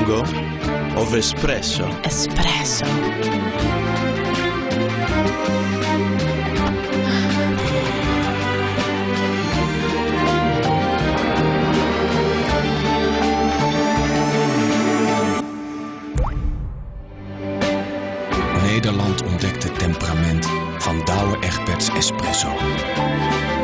lungo of espresso? Espresso. Nederland ontdekt het temperament van Douwe Egberts Espresso.